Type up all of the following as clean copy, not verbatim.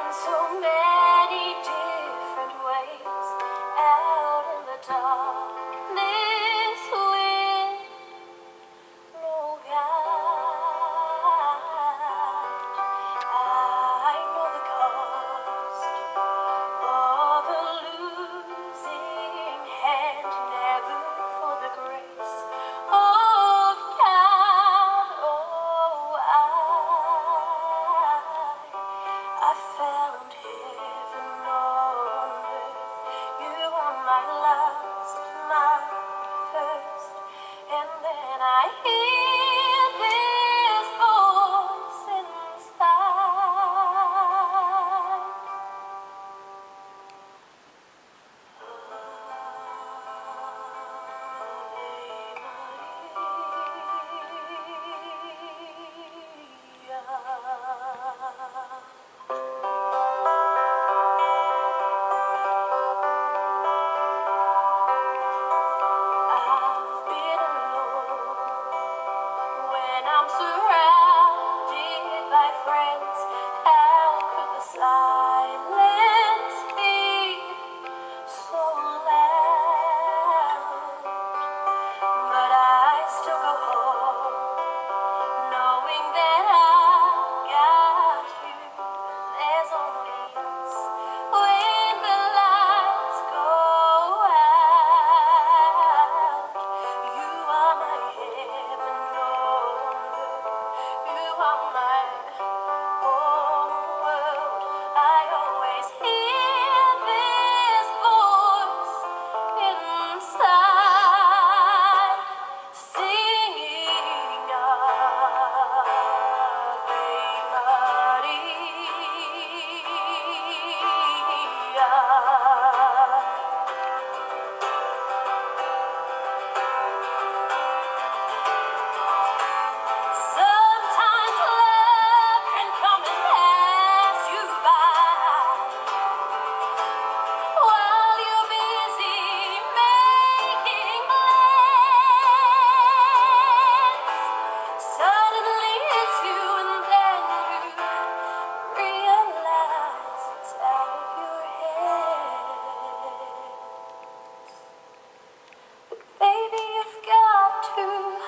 so many different ways out in the darkness with no guide. I know the cost of a losing hand, never for the grace of God. Oh, I found heaven on earth. You are my last, my first, and then I hear this voice inside. I've been alone when I'm surrounded by friends. How could the silence be so loud? But I still go home, knowing that I've got you. There's only us when the lights go out. You are my heaven on earth. You are my whole world. I always hear this voice inside singing Ave Maria. Sometimes love can come and pass you by while you're busy making plans. Suddenly hits you and then you realize it's out of your head. Baby, you've got to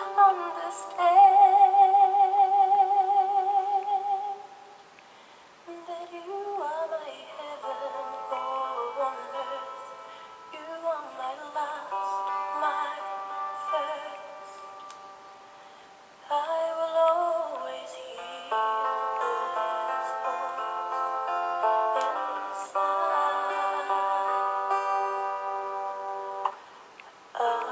understand that you are my heaven on earth. You are my last, my first. I will always hear this voice inside. Ave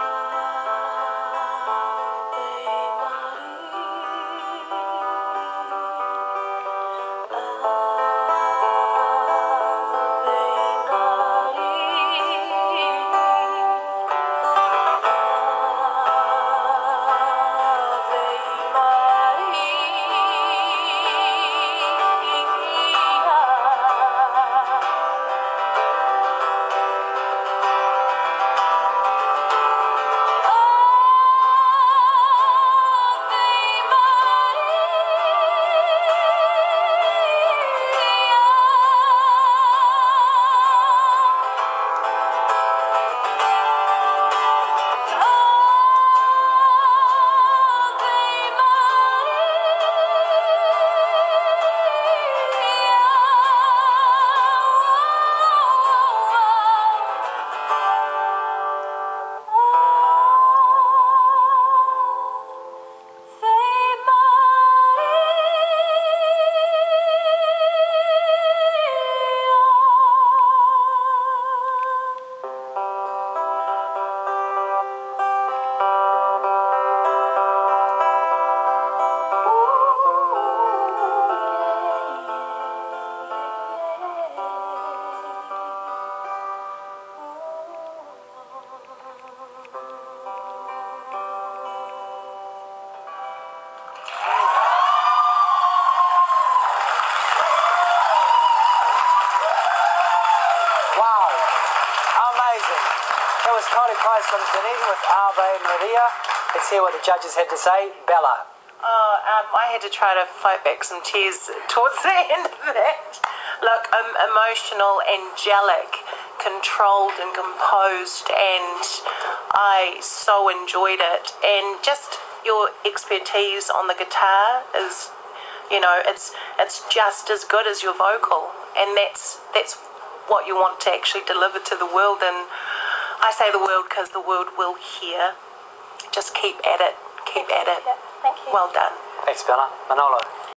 That was Kylie Price from Dunedin with Ave Maria. Let's hear what the judges had to say. Bella. I had to try to fight back some tears towards the end of that. Look, emotional, angelic, controlled and composed, and I so enjoyed it. And just your expertise on the guitar is, it's just as good as your vocal, and that's what you want to actually deliver to the world. And I say the world because the world will hear. Just keep at it. Keep at it. Thank you. Well done. Thanks, Bella. Manolo.